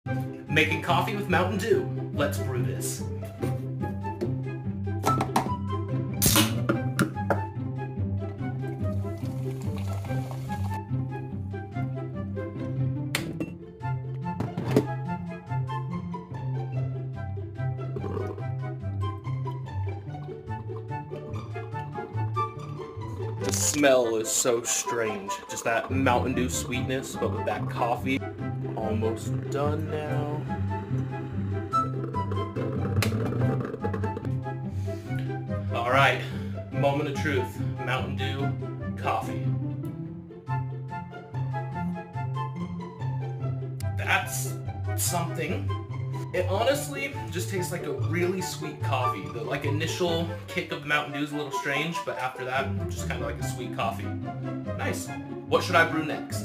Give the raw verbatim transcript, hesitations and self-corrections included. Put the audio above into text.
Making coffee with Mountain Dew. Let's brew this. The smell is so strange. Just that Mountain Dew sweetness, but with that coffee. Almost done now. All right, moment of truth. Mountain Dew coffee. That's something. It honestly just tastes like a really sweet coffee. The like initial kick of the Mountain Dew is a little strange, but after that, just kind of like a sweet coffee. Nice. What should I brew next?